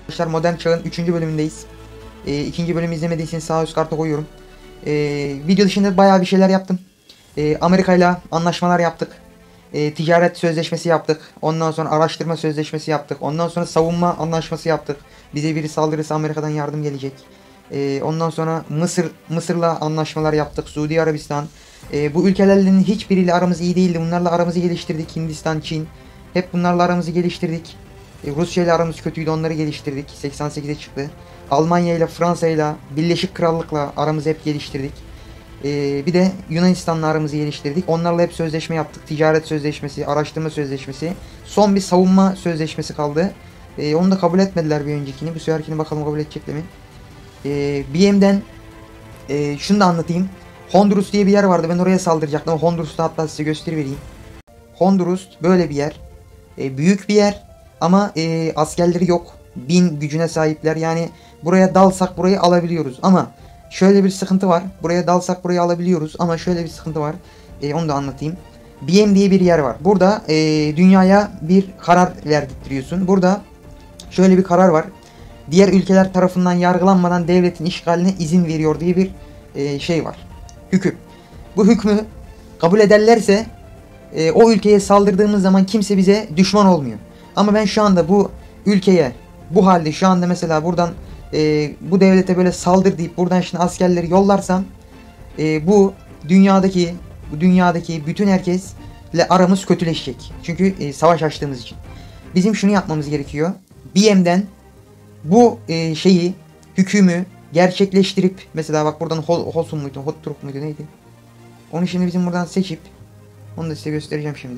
Arkadaşlar Modern Çağ'ın 3. bölümündeyiz. 2. bölümü izlemediyseniz sağ üst karta koyuyorum. Video dışında bayağı bir şeyler yaptım. Amerika ile anlaşmalar yaptık. Ticaret sözleşmesi yaptık. Ondan sonra araştırma sözleşmesi yaptık. Ondan sonra savunma anlaşması yaptık. Bize biri saldırırsa Amerika'dan yardım gelecek. Ondan sonra Mısır'la anlaşmalar yaptık. Suudi Arabistan. Bu ülkelerle hiçbiriyle aramız iyi değildi. Bunlarla aramızı geliştirdik. Hindistan, Çin. Hep bunlarla aramızı geliştirdik. Rusya ile aramız kötüydü, onları geliştirdik. 88'e çıktı. Almanya ile, Fransa ile, Birleşik Krallık'la aramızı hep geliştirdik. Bir de Yunanistan'la aramızı geliştirdik. Onlarla hep sözleşme yaptık. Ticaret sözleşmesi, araştırma sözleşmesi. Son bir savunma sözleşmesi kaldı. Onu da kabul etmediler bir öncekini. Bu seferkini bakalım kabul edecekler mi? BM'den şunu da anlatayım. Honduras diye bir yer vardı. Ben oraya saldıracaktım. Honduras'ta hatta size gösterivereyim. Honduras böyle bir yer. Büyük bir yer. Ama askerleri yok. 1000 gücüne sahipler. Yani buraya dalsak burayı alabiliyoruz. Ama şöyle bir sıkıntı var. Buraya dalsak burayı alabiliyoruz. Ama şöyle bir sıkıntı var. Onu da anlatayım. BM diye bir yer var. Burada dünyaya bir karar verdirtiyorsun. Burada şöyle bir karar var. Diğer ülkeler tarafından yargılanmadan devletin işgaline izin veriyor diye bir şey var. Hüküm. Bu hükmü kabul ederlerse o ülkeye saldırdığımız zaman kimse bize düşman olmuyor. Ama ben şu anda bu ülkeye bu halde şu anda mesela buradan bu devlete böyle saldır deyip buradan şimdi askerleri yollarsam bu dünyadaki bütün herkesle aramız kötüleşecek. Çünkü savaş açtığımız için. Bizim şunu yapmamız gerekiyor. BM'den bu hükümü gerçekleştirip mesela bak buradan Hosun muydu, Hotturk muydu neydi? Onu şimdi bizim buradan seçip onu da size göstereceğim şimdi.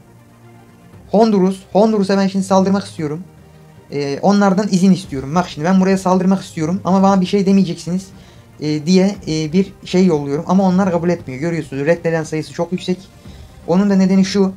Honduras'a ben şimdi saldırmak istiyorum. Onlardan izin istiyorum. Bak şimdi ben buraya saldırmak istiyorum ama bana bir şey demeyeceksiniz diye bir şey yolluyorum. Ama onlar kabul etmiyor. Görüyorsunuz reddeden sayısı çok yüksek. Onun da nedeni şu.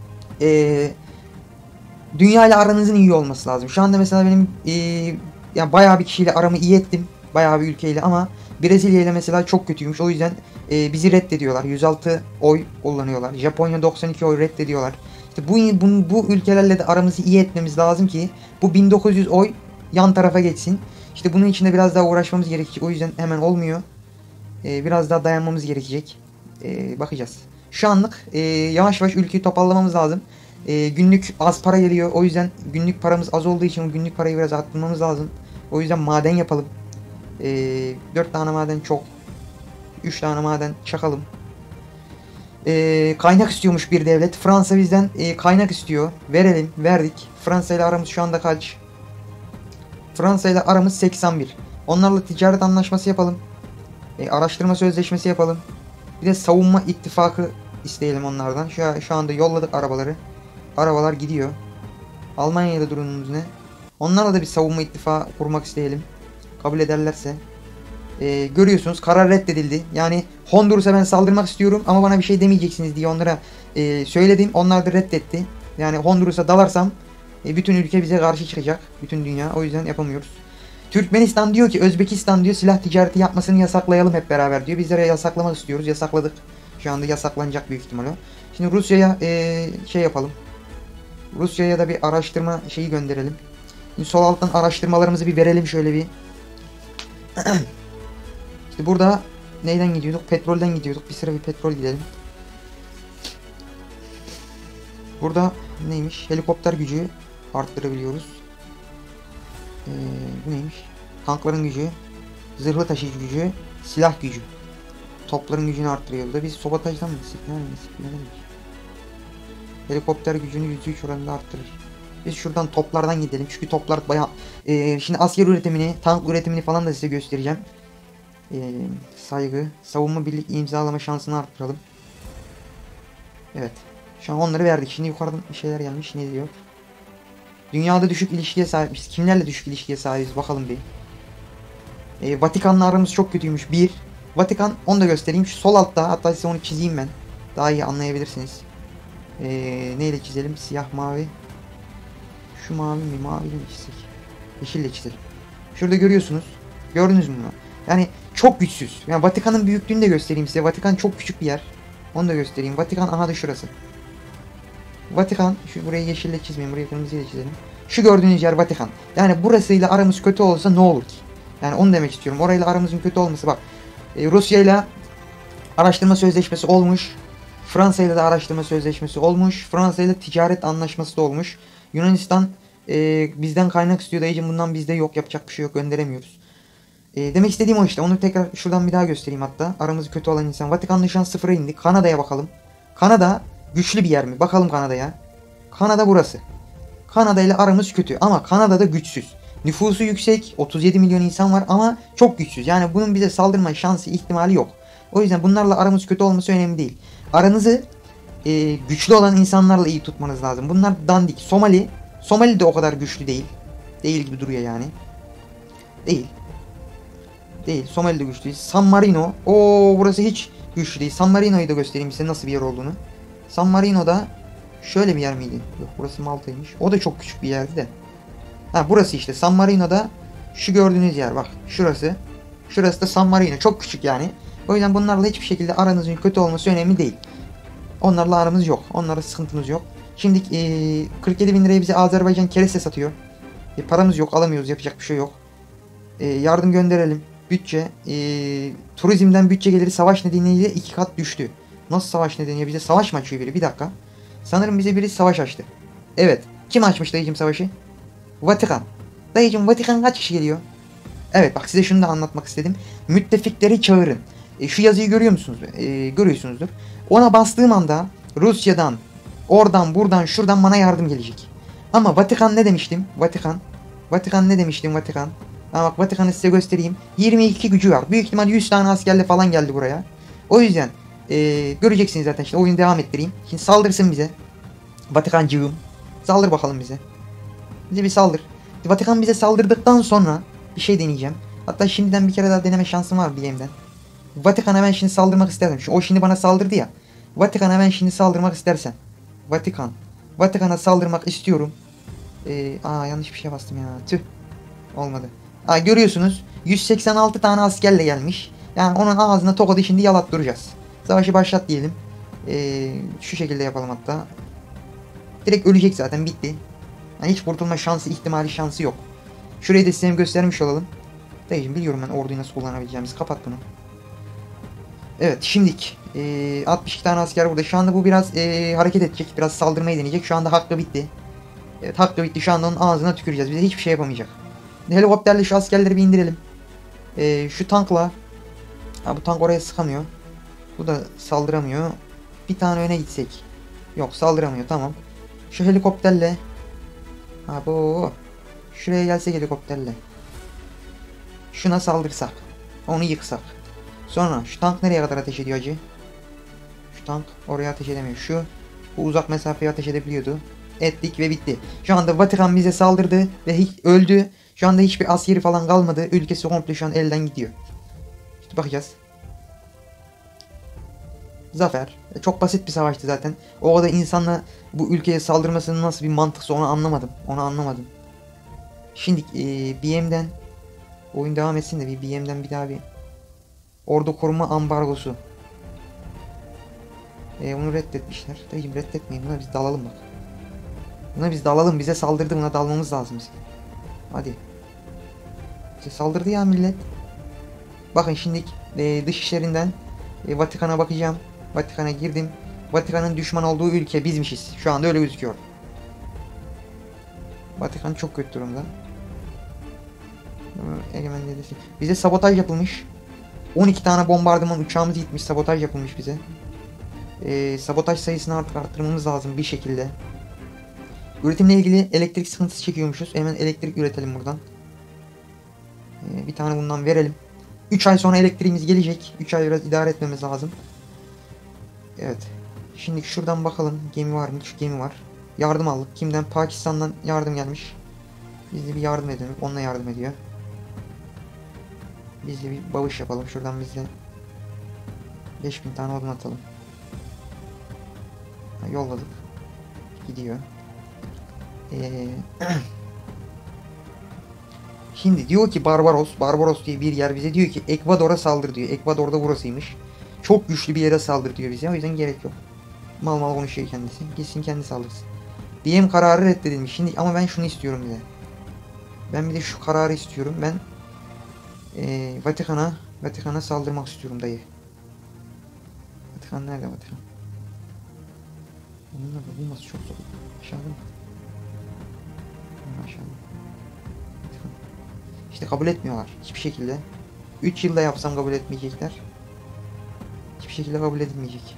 Dünya ile aranızın iyi olması lazım. Şu anda mesela benim yani bayağı bir kişiyle aramı iyi ettim. Bayağı bir ülkeyle ama Brezilya ile mesela çok kötüymüş. O yüzden bizi reddediyorlar. 106 oy kullanıyorlar. Japonya 92 oy reddediyorlar. İşte bu ülkelerle de aramızı iyi etmemiz lazım ki bu 1900 oy yan tarafa geçsin. İşte bunun için de biraz daha uğraşmamız gerekecek. O yüzden hemen olmuyor. Biraz daha dayanmamız gerekecek. Bakacağız. Şu anlık yavaş yavaş ülkeyi toparlamamız lazım. Günlük az para geliyor. O yüzden günlük paramız az olduğu için günlük parayı biraz arttırmamız lazım. O yüzden maden yapalım. 4 tane maden çok. 3 tane maden çakalım. Kaynak istiyormuş bir devlet. Fransa bizden kaynak istiyor. Verelim. Verdik. Fransa ile aramız şu anda kaç? Fransa ile aramız 81. Onlarla ticaret anlaşması yapalım. Araştırma sözleşmesi yapalım. Bir de savunma ittifakı isteyelim onlardan. Şu anda yolladık arabaları. Arabalar gidiyor. Almanya'da durumumuz ne? Onlarla da bir savunma ittifakı kurmak isteyelim. Kabul ederlerse. Görüyorsunuz karar reddedildi. Yani Honduras'a ben saldırmak istiyorum ama bana bir şey demeyeceksiniz diye onlara söyledim. Onlar da reddetti. Yani Honduras'a dalarsam bütün ülke bize karşı çıkacak. Bütün dünya. O yüzden yapamıyoruz. Türkmenistan diyor ki Özbekistan diyor silah ticareti yapmasını yasaklayalım hep beraber diyor. Bizlere yasaklamak istiyoruz. Yasakladık. Şu anda yasaklanacak büyük ihtimalle. Şimdi Rusya'ya şey yapalım. Rusya'ya da bir araştırma şeyi gönderelim. Şimdi sol alttan araştırmalarımızı bir verelim şöyle bir. İşte burada neyden gidiyorduk? Petrolden gidiyorduk. Bir sıra bir petrol gidelim. Burada neymiş? Helikopter gücü arttırabiliyoruz. Bu neymiş? Tankların gücü, zırhlı taşıyıcı gücü, silah gücü. Topların gücünü arttırıyor. Da biz sabotajdan mı disiplinledik? Helikopter gücünü %3 oranında arttırır. Biz şuradan toplardan gidelim. Çünkü toplar bayağı... şimdi asker üretimini, tank üretimini falan da size göstereceğim. Saygı, savunma birlik imzalama şansını arttıralım. Evet. Şu an onları verdik. Şimdi yukarıdan bir şeyler gelmiş. Ne diyor? Dünyada düşük ilişkiye sahipmişiz. Kimlerle düşük ilişkiye sahibiz? Bakalım bir. Vatikan'la aramız çok kötüymüş. Bir. Vatikan, onu da göstereyim. Şu sol altta. Hatta size onu çizeyim ben. Daha iyi anlayabilirsiniz. Neyle çizelim? Siyah, mavi. Şu mavi mi? Maviyle mi çizsek? Yeşille çizelim. Şurada görüyorsunuz. Gördünüz mü bunu? Yani çok güçsüz. Yani Vatikan'ın büyüklüğünü de göstereyim size. Vatikan çok küçük bir yer. Onu da göstereyim. Vatikan aha da şurası. Vatikan, şu burayı yeşille çizmeyin. Burayı kırmızıyla çizelim. Şu gördüğünüz yer Vatikan. Yani burasıyla aramız kötü olsa ne olur ki? Yani onu demek istiyorum. Orayla aramızın kötü olması bak. Rusya ile araştırma sözleşmesi olmuş. Fransa ile de araştırma sözleşmesi olmuş. Fransa ile ticaret anlaşması da olmuş. Yunanistan bizden kaynak istiyor dayıcım, bundan bizde yok, yapacak bir şey yok, gönderemiyoruz. Demek istediğim o işte. Onu tekrar şuradan bir daha göstereyim hatta. Aramız kötü olan insan. Vatikan'da şu an sıfıra indi. Kanada'ya bakalım. Kanada güçlü bir yer mi? Bakalım Kanada'ya. Kanada burası. Kanada ile aramız kötü ama Kanada da güçsüz. Nüfusu yüksek, 37 milyon insan var ama çok güçsüz. Yani bunun bize saldırma şansı, ihtimali yok. O yüzden bunlarla aramız kötü olması önemli değil. Aranızı güçlü olan insanlarla iyi tutmanız lazım. Bunlar dandik. Somali de o kadar güçlü değil. Değil gibi duruyor yani. Değil. Değil. Somali de güçlü değil. San Marino. Oo, burası hiç güçlü değil. San Marino'yu da göstereyim size nasıl bir yer olduğunu. San Marino'da şöyle bir yer miydi? Yok, burası Malta'ymış. O da çok küçük bir yerdi de. Ha, burası işte San Marino'da şu gördüğünüz yer bak. Şurası. Şurası da San Marino. Çok küçük yani. O yüzden bunlarla hiçbir şekilde aranızın kötü olması önemli değil. Onlarla aramız yok. Onlarla sıkıntımız yok. Şimdi 47 bin liraya bize Azerbaycan kereste satıyor. Paramız yok, alamıyoruz, yapacak bir şey yok. Yardım gönderelim. Bütçe. Turizmden bütçe geliri savaş nedeniyle 2 kat düştü. Nasıl savaş nedeniyle? Bize savaş mı açıyor biri? Bir dakika. Sanırım bize biri savaş açtı. Evet. Kim açmış dayıcım savaşı? Vatikan. Dayıcım Vatikan kaç kişi geliyor? Evet bak, size şunu da anlatmak istedim. Müttefikleri çağırın. Şu yazıyı görüyor musunuz? Görüyorsunuzdur. Ona bastığım anda Rusya'dan, oradan, buradan, şuradan bana yardım gelecek. Ama Vatikan ne demiştim? Vatikan ne demiştim Vatikan? Ha bak, Vatikan'ı size göstereyim. 22 gücü var. Büyük ihtimal 100 tane askerle falan geldi buraya. O yüzden göreceksiniz zaten, işte oyunu devam ettireyim. Şimdi saldırsın bize. Vatikancığım. Saldır bakalım bize. Bize bir saldır. Vatikan bize saldırdıktan sonra bir şey deneyeceğim. Hatta şimdiden bir kere daha deneme şansım var BM'den. Vatikan'a ben şimdi saldırmak isterdim. O şimdi bana saldırdı ya. Vatikan'a ben şimdi saldırmak istersen. Vatikan'a saldırmak istiyorum. Yanlış bir şey bastım ya. Tüh. Olmadı. Görüyorsunuz. 186 tane askerle gelmiş. Yani onun ağzına tokadı şimdi yalattıracağız. Savaşı başlat diyelim. Şu şekilde yapalım hatta. Direkt ölecek zaten, bitti. Yani hiç kurtulma şansı, şansı yok. Şurayı da size göstermiş olalım. Dayıcım biliyorum ben orduyu nasıl kullanabileceğimizi. Kapat bunu. Evet şimdilik 62 tane asker burada. Şu anda bu biraz hareket edecek. Biraz saldırmayı deneyecek. Şu anda hakkı bitti. Evet, hakkı bitti. Şu anda onun ağzına tüküreceğiz. Bize hiçbir şey yapamayacak. Helikopterle şu askerleri bir indirelim. Şu tankla. Bu tank oraya sıkamıyor. Bu da saldıramıyor. Bir tane öne gitsek. Yok, saldıramıyor, tamam. Şu helikopterle. Bu. Şuraya gelsek helikopterle. Şuna saldırsak. Onu yıksak. Sonra şu tank nereye kadar ateş ediyor acı? Şu tank oraya ateş edemiyor. Bu uzak mesafeye ateş edebiliyordu. Ettik ve bitti. Şu anda Vatikan bize saldırdı ve öldü. Şu anda hiçbir askeri falan kalmadı. Ülkesi komple şu an elden gidiyor. İşte bakacağız. Zafer. Çok basit bir savaştı zaten. O kadar insanla bu ülkeye saldırmasının nasıl bir mantıksa onu anlamadım. Şimdi BM'den oyun devam etsin de bir BM'den bir daha bir ordu koruma ambargosu. Bunu reddetmişler. Dayıcım reddetmeyin. Buna biz dalalım bak. Buna biz dalalım. Bize saldırdı. Buna dalmamız lazım bizim. Hadi. Bize saldırdı ya millet. Bakın şimdi dış işlerinden Vatikan'a bakacağım. Vatikan'a girdim. Vatikan'ın düşman olduğu ülke bizmişiz. Şu anda öyle gözüküyor. Vatikan çok kötü durumda. Egemen dedesi. Bize sabotaj yapılmış. 12 tane bombardıman uçağımız gitmiş. Sabotaj yapılmış bize. Sabotaj sayısını artık arttırmamız lazım bir şekilde. Üretimle ilgili elektrik sıkıntısı çekiyormuşuz. Hemen elektrik üretelim buradan. Bir tane bundan verelim. 3 ay sonra elektriğimiz gelecek. 3 ay biraz idare etmemiz lazım. Evet. Şimdi şuradan bakalım. Gemi var mı? Şu gemi var. Yardım aldık. Kimden? Pakistan'dan yardım gelmiş. Biz de bir yardım edelim. Onunla yardım ediyor. Biz de bir bağış yapalım. Şuradan biz de 5000 tane odun atalım. Yolladık. Gidiyor. Şimdi diyor ki Barbaros diye bir yer bize diyor ki Ekvador'a saldır diyor. Ekvador'da burasıymış. Çok güçlü bir yere saldır diyor bize. O yüzden gerek yok. Mal konuşuyor kendisi. Gitsin kendi saldırsın. DM kararı reddedilmiş. Şimdi ama ben şunu istiyorum bir de. Ben bir de şu kararı istiyorum. Ben Vatikan'a saldırmak istiyorum dayı. Vatikan nerede Vatikan? Onunla da bulması çok zor. Aşağıda mı? Aşağıda. Vatikan. İşte kabul etmiyorlar hiçbir şekilde. 3 yılda yapsam kabul etmeyecekler. Hiçbir şekilde kabul edilmeyecek.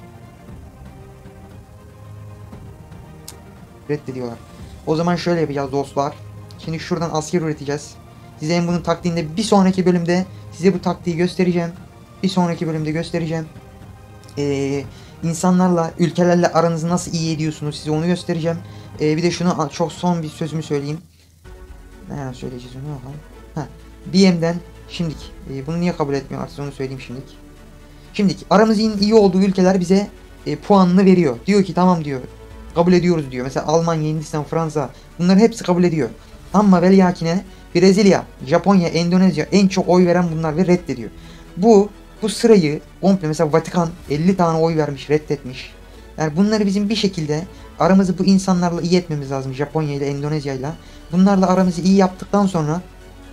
Reddediyorlar. O zaman şöyle yapacağız dostlar. Şimdi şuradan asker üreteceğiz. Size en bunun taktiğinde bir sonraki bölümde size bu taktiği göstereceğim. Bir sonraki bölümde göstereceğim. İnsanlarla, ülkelerle aranızı nasıl iyi ediyorsunuz size onu göstereceğim. Bir de şunu çok son bir sözümü söyleyeyim. Nereden söyleyeceğiz onu bakalım. Ha, BM'den şimdilik bunu niye kabul etmiyorlar size onu söyleyeyim şimdilik. Şimdilik aramızın iyi olduğu ülkeler bize puanını veriyor. Diyor ki tamam diyor. Kabul ediyoruz diyor. Mesela Almanya, Hindistan, Fransa bunların hepsi kabul ediyor. Ama veliyakine Brezilya, Japonya, Endonezya en çok oy veren bunlar ve reddediyor. Bu sırayı komple mesela Vatikan 50 tane oy vermiş, reddetmiş. Yani bunları bizim bir şekilde aramızı bu insanlarla iyi etmemiz lazım. Japonya ile Endonezya ile. Bunlarla aramızı iyi yaptıktan sonra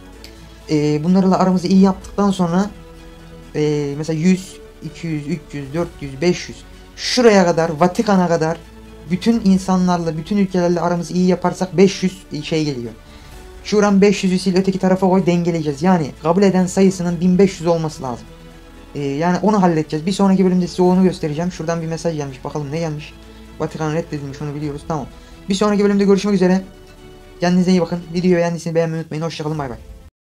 mesela 100, 200, 300, 400, 500 şuraya kadar Vatikan'a kadar bütün insanlarla, bütün ülkelerle aramızı iyi yaparsak 500 şey geliyor. Şuran 500'ü sil öteki tarafa koy dengeleyeceğiz. Yani kabul eden sayısının 1500 olması lazım. Yani onu halledeceğiz. Bir sonraki bölümde size onu göstereceğim. Şuradan bir mesaj gelmiş. Bakalım ne gelmiş. Vatikan reddedilmiş onu biliyoruz. Tamam. Bir sonraki bölümde görüşmek üzere. Kendinize iyi bakın. Videoyu beğendiyseniz beğenmeyi unutmayın. Hoşçakalın. Bay bay.